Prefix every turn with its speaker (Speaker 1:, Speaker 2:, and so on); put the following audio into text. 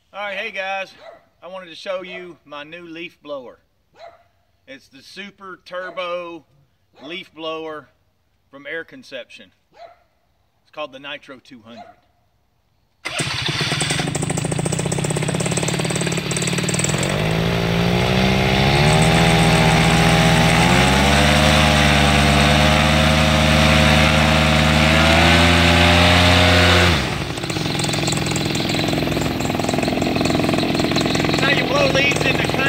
Speaker 1: Alright, hey guys, I wanted to show you my new leaf blower. It's the super turbo leaf blower from Air Conception. It's called the Nitro 200. Now you blow leaves into